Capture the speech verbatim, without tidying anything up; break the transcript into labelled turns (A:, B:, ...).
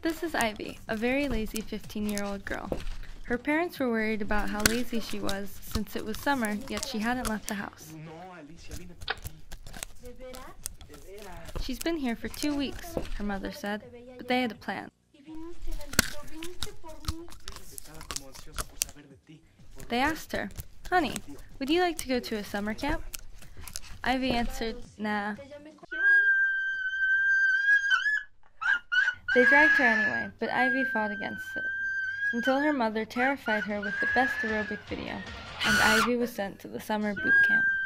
A: This is Ivy, a very lazy fifteen-year-old girl. Her parents were worried about how lazy she was since it was summer, yet she hadn't left the house. She's been here for two weeks, her mother said, but they had a plan. They asked her, "Honey, would you like to go to a summer camp?" Ivy answered, "Nah." They dragged her anyway, but Ivy fought against it, until her mother terrified her with the best aerobic video, and Ivy was sent to the summer boot camp.